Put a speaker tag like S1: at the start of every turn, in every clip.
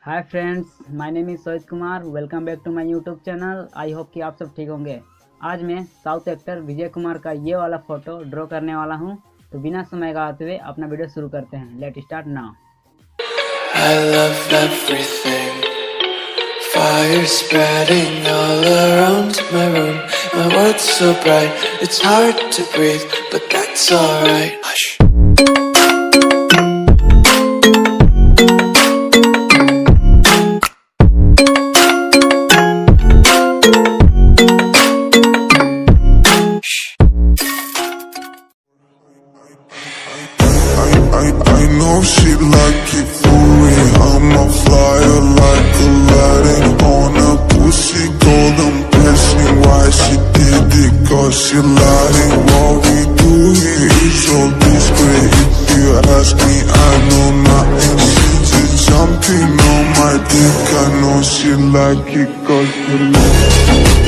S1: Hi friends, my name is Sohit Kumar. Welcome back to my YouTube channel. I hope कि आप सब ठीक होंगे। आज मैं साउथ एक्टर विजय कुमार का ये वाला फोटो ड्रॉ करने वाला हूँ। तो बिना समय गवाते हुए अपना वीडियो शुरू करते हैं। Let start now.
S2: I love everything. Fire spreading all around my room. My world's so bright, it's hard to breathe, but that's alright. Hush.
S3: I know she like it for real. I'm a flyer like Aladdin on a pussy golden blessing. Why she did it? Cause she lying. What we do here is all discreet. If you ask me, I know nothing. She's jumping on my dick. I know she like it cause she like it.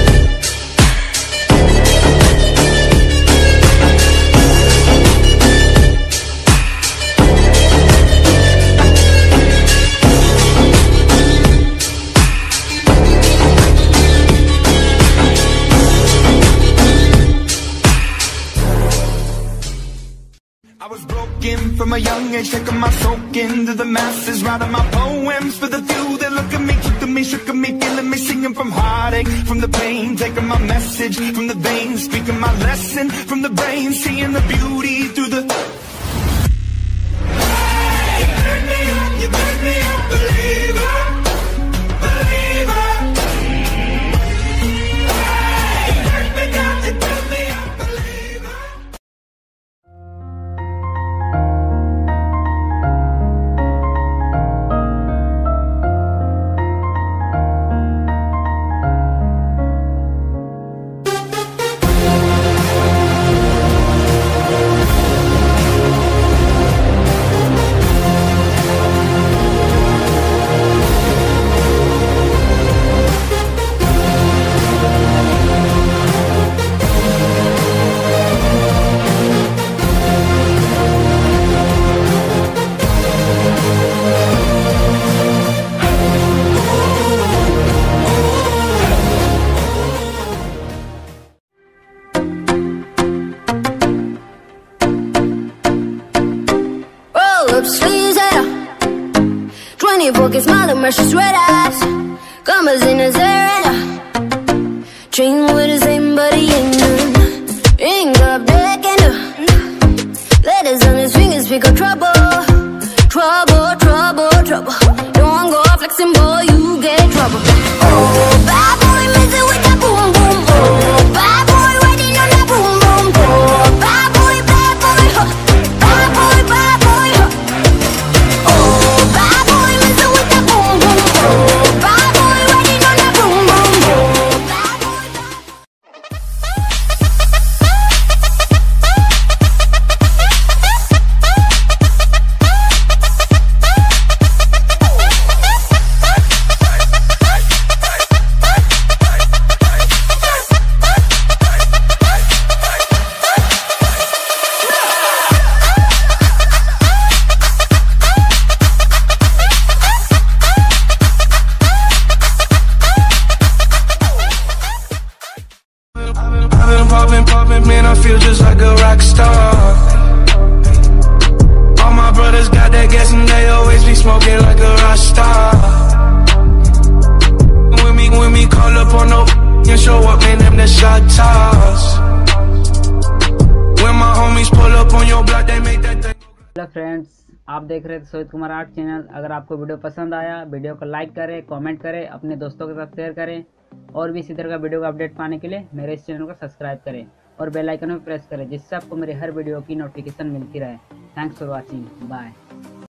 S4: I was broken from a young age, taking my soak into the masses, writing my poems for the few that look at me, took me, shook at me, feeling me, singing from heartache, from the pain, taking my message from the veins, speaking my lesson from the brain, seeing the beauty through the. Hey, you burn me up, believer, believer. Hey, you burn me down, you burn me up, believer.
S5: Sleeves at 24 que smile and rush red eyes. Commas in his area. Dream with the same body and none. Ring up deck and letters on his fingers speak of trouble. Trouble, trouble, trouble. Don't go flexing, boy, you get trouble. Oh, bad boy, messing with that boom, boom, boom. Bad boy, riding on that boom, boom, boom. Bad boy, huh. Bad boy, huh. Oh, bad boy, messing with that boom, boom, boom. Bad boy, riding on that boom, boom, boom. Bad boy.
S2: I've been popping, man, I feel just like a rock star. All my brothers got that gas and they always be smoking like a rock star. When we call up on no and show up, man, them the shot toss. When my homies pull up on your block, they make that thing.
S1: Hello friends, आप देख रहे थे Sohit Kumar art channel. अगर आपको video पसंद आया, video को like करें, कमेंट करें, अपने दोस्तों के साथ शेयर करें और भी इसी तरह का वीडियो का अपडेट पाने के लिए मेरे इस चैनल को सब्सक्राइब करें और बेल आइकन में प्रेस करें, जिससे आपको मेरी हर वीडियो की नोटिफिकेशन मिलती रहे। Thanks for watching, bye.